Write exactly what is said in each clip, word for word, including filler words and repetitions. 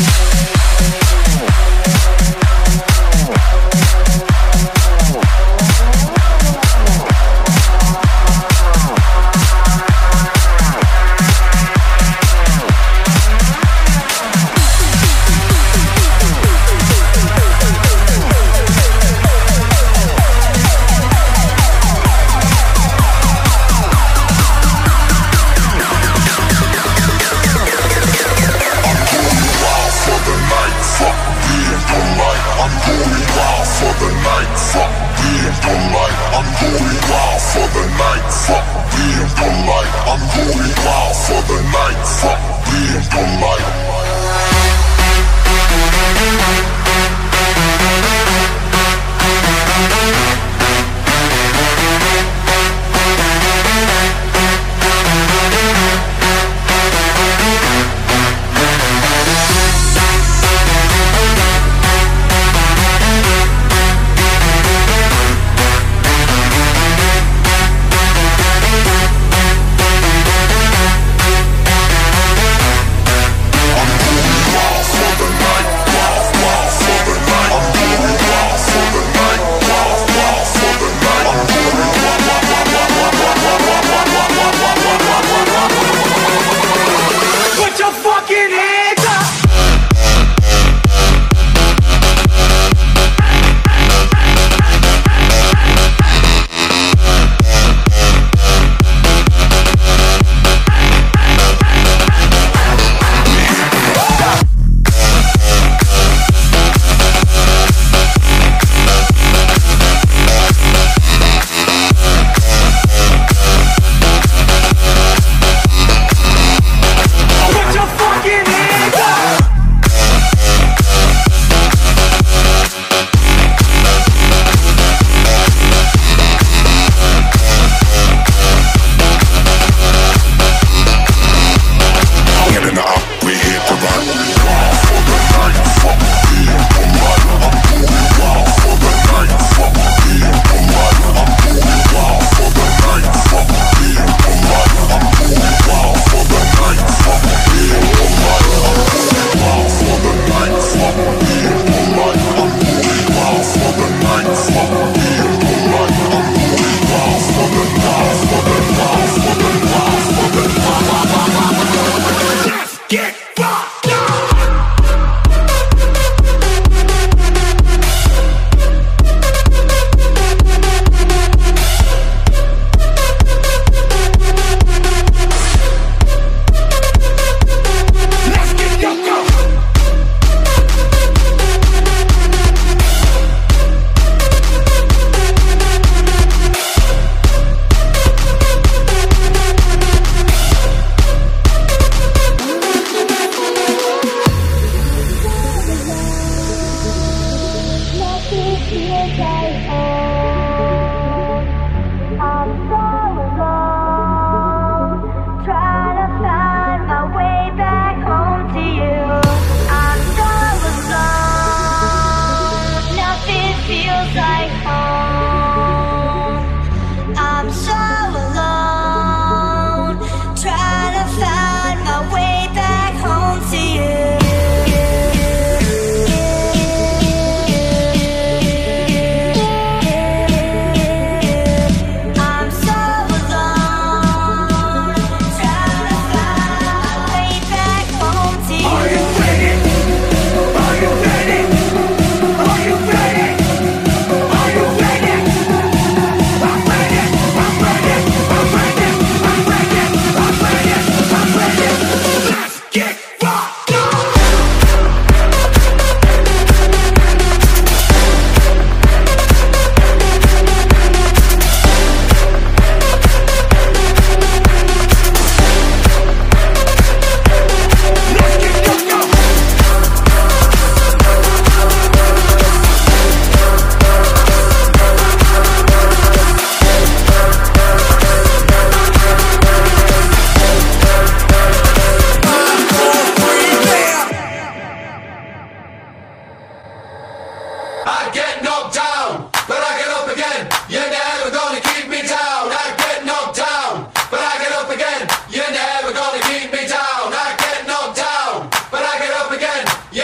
You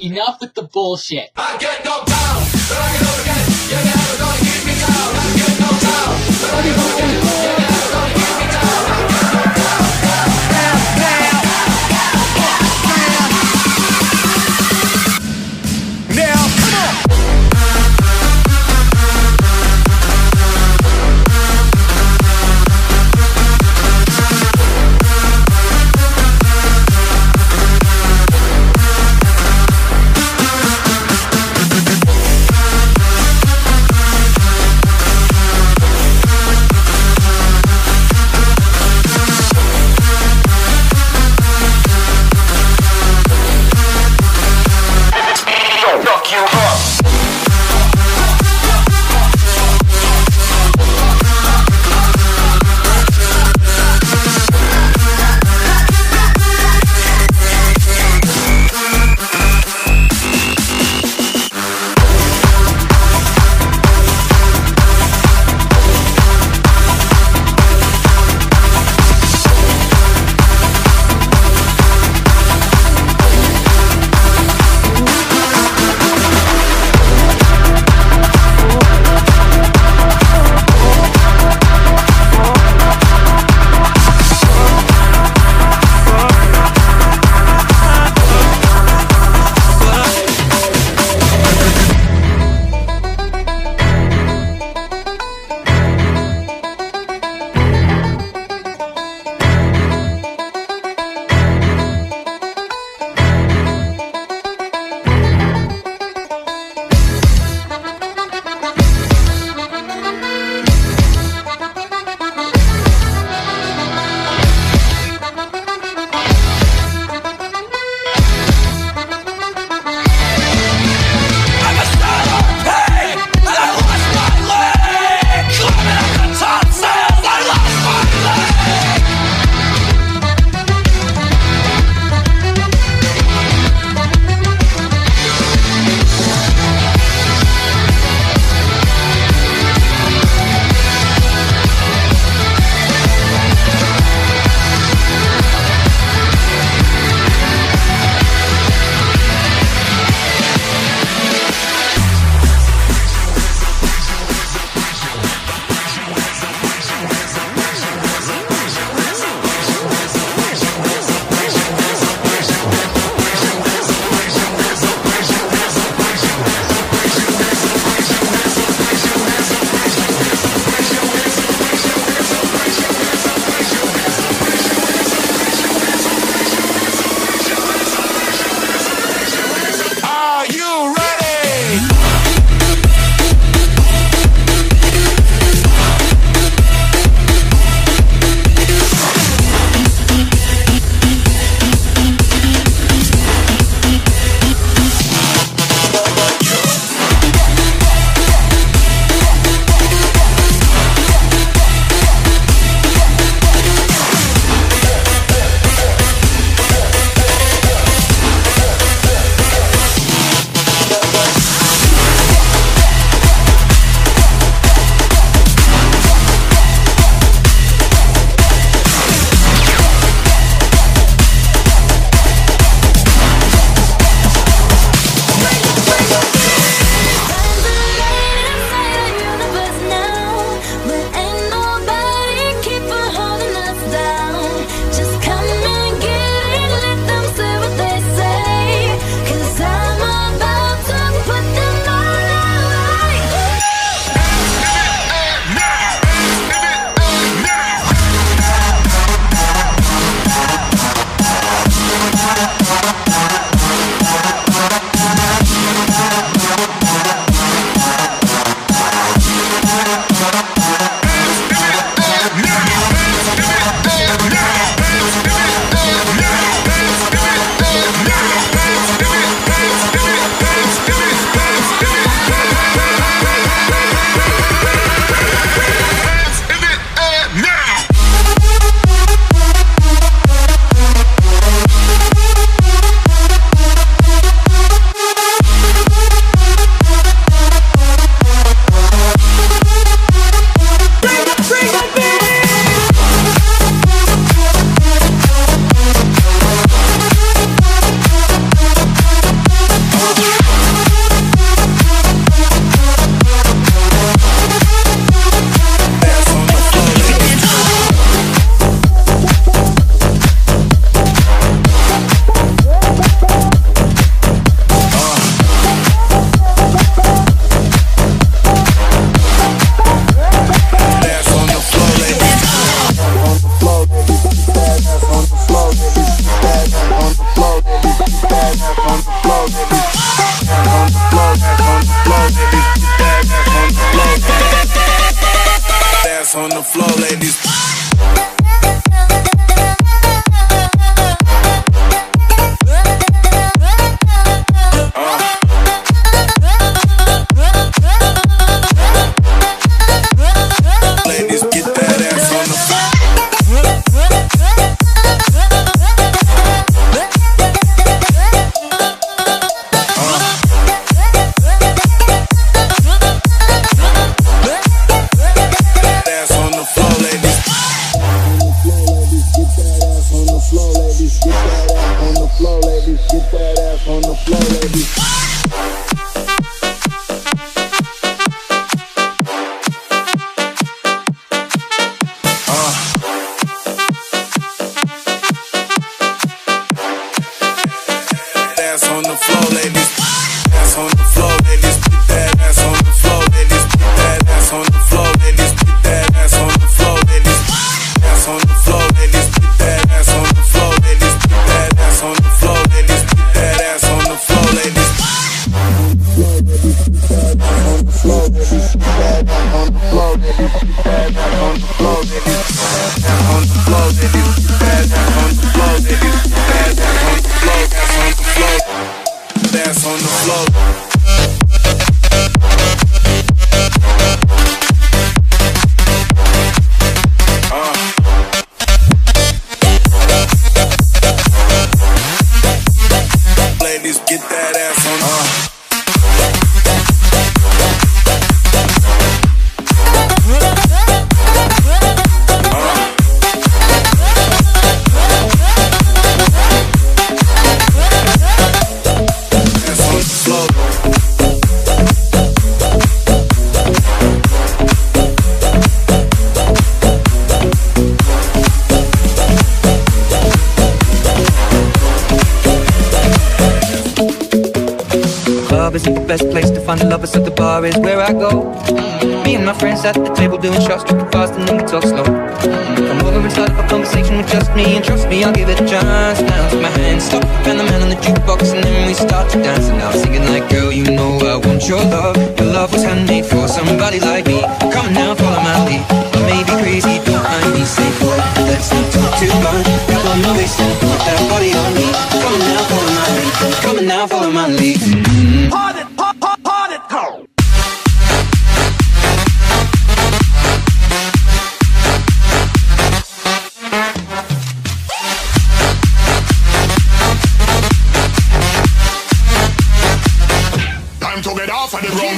enough with the bullshit. I get knocked down, but I get up again. You're never gonna keep me down. I get knocked down, but I get up again. You're never gonna keep me down. I get knocked down, down, down, down. Now, come on. ladies. Isn't the best place to find the lovers, so the bar is where I go. Me and my friends at the table doing shots, tripping fast and then we talk slow. Come over and start up a conversation with just me, and trust me, I'll give it a chance. Now take my hand, stop, and the man on the jukebox, and then we start to dance. And now I'm singing like, girl, you know I want your love. Your love was handmade for somebody like me. Come on now, follow my lead. I may be crazy, don't mind me. Say boy, let's not talk too much. Grab on my waist and put that body on me. Come on now, follow my lead. Come on now, follow my lead. Mm-hmm. Party, party, party, go. Time to get off of the road.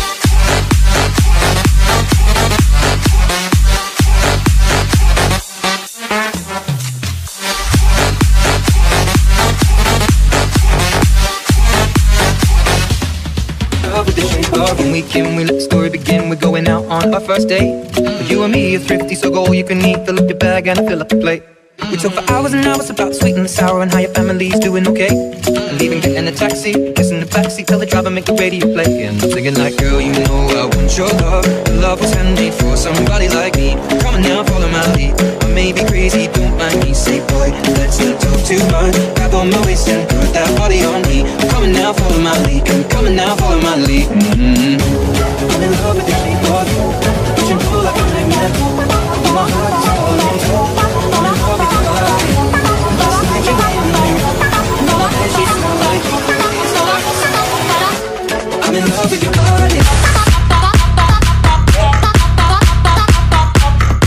When we can, we let the story begin. We're going out on our first date. But you and me are thrifty, so go all you can eat. Fill up your bag and I fill up the plate. We talk for hours and hours about sweet and the sour and how your family's doing okay. And leaving, getting a taxi, kissing the backseat, tell the driver make the radio play. And I'm singing like, girl, you know I want your love. Your love was handmade for somebody like me. Come on now, follow my lead. I may be crazy, don't mind me. Say boy, let's not talk too much. Grab on my waist and put that body on me. Come on now, follow my lead. Come on now, follow my lead. Mm-hmm. I'm in love with the shape of you. Pushing pull like a magnet. My heart is falling through. I'm in love with your body. Just like you made me. And she smells like you. I'm in love with your body.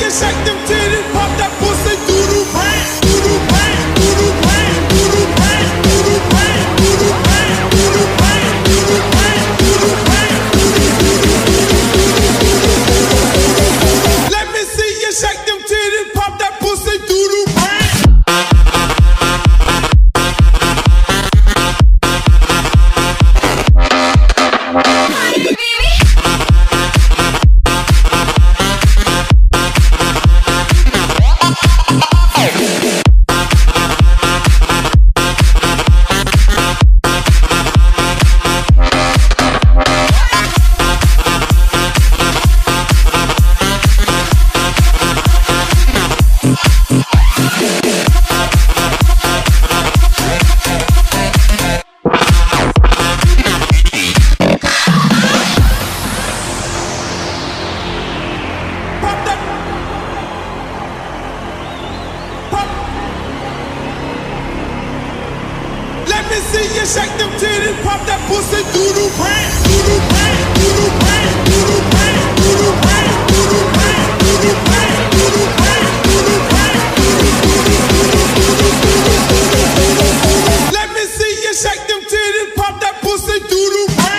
you shake them titties, pop that pussy, doo-doo brain, doo-doo brain, doo-doo brain, doo-doo brain, doo-doo brain, doo-doo brain, doo-doo brain, doo-doo brain, doo-doo brain, doo-doo. Let me see you shake them titties, pop that pussy, doo-doo brain. Shake them titties, pop that pussy, doo-doo brain, doo-doo brain, doo-doo brain, doo-doo brain, doo-doo brain, doo-doo brain, doo-doo brain, doo-doo brain, doo-doo brain, doo-doo. Let me see you shake them titties, pop that pussy, doo-doo brain.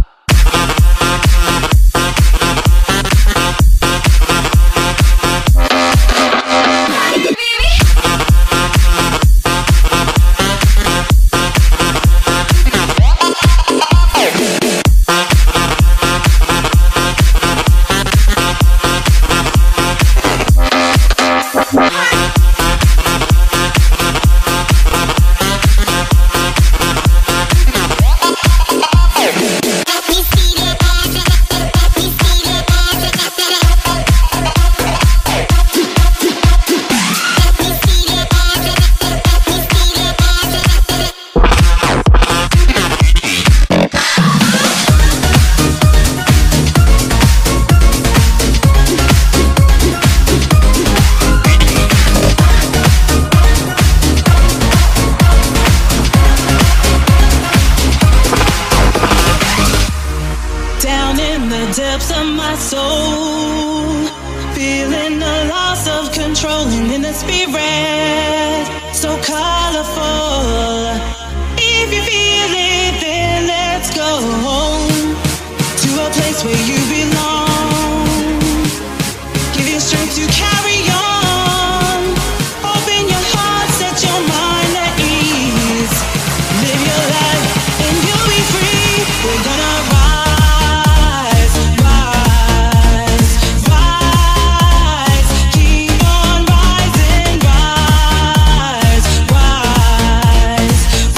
Depths of my soul, feeling the loss of control, and in the spirit so colorful. If you feel it, then let's go to a place where you belong. Give you strength to carry on. Open your heart, set your mind at ease. Live your life and you'll be free. We're gonna rise. Rise,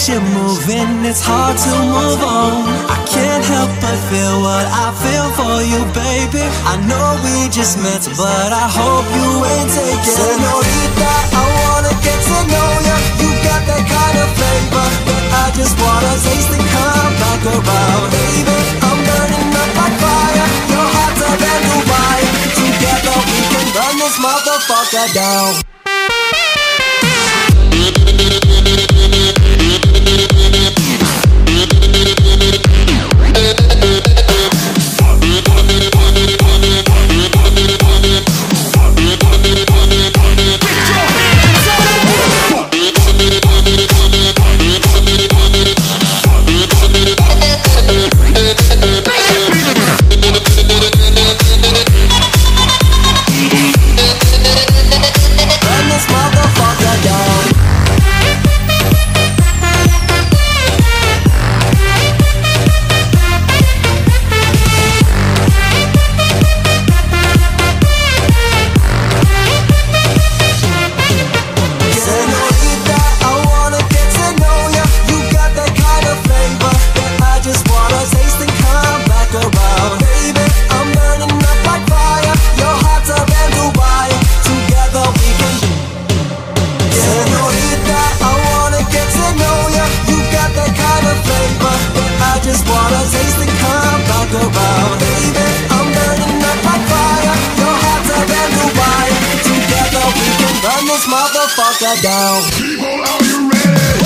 keeps you moving, it's hard to move on. I can't help but feel what I feel for you, baby. I know we just met, but I hope you ain't taking. Señorita, I wanna get to know ya. You got that kind of flavor that I just wanna taste and come back around. Baby, I'm burning up like fire. Your heart's a brand new wire. Together we can burn this motherfucker down. Motherfucker down. People, are you ready?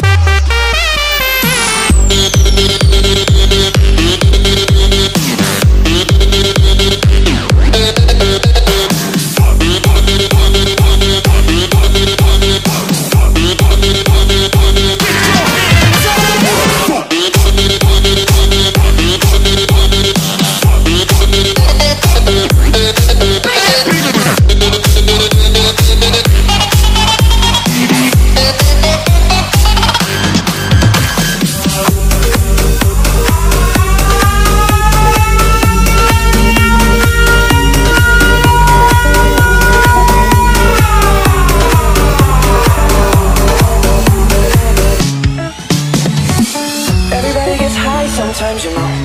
Sometimes, you know,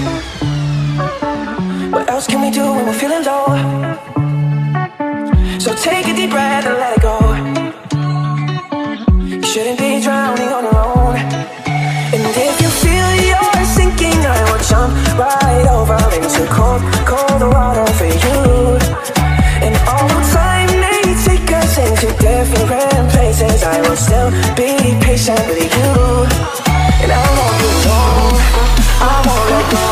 what else can we do when we're feeling low? So take a deep breath and let it go. You shouldn't be drowning on your own. And if you feel you're sinking, I will jump right over into cold, cold water for you. And although time may take us into different places, I will still be patient with you. And I won't be long, I won't let go.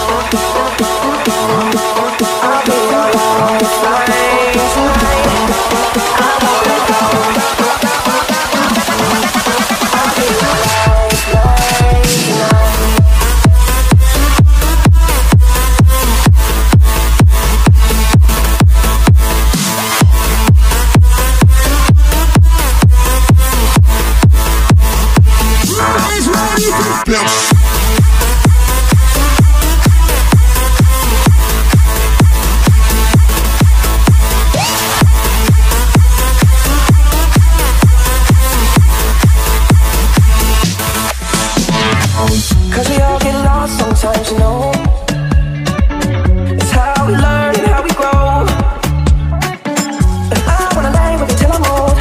I'll be your lifeline tonight. I won't let go. I'll be your lifeline tonight. Cause we all get lost sometimes, you know. It's how we learn and how we grow. And I wanna lay with you till I'm old.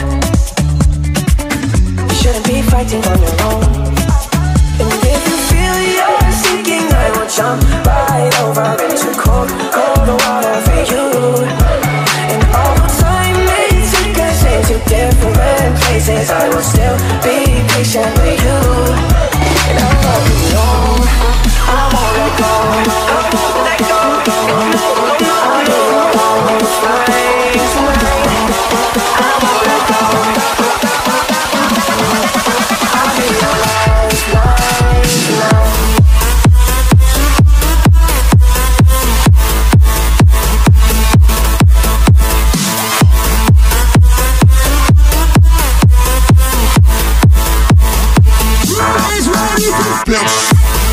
You shouldn't be fighting on your own. And if you feel you're sinking, I will jump right over into cold, cold water for you. And although time may take us into different places, I will still be patient with you. And I won't be long, I won't let go. I won't let go. I'll be your lifeline tonight. I won't let go. I'll be your lifeline tonight. Bounce.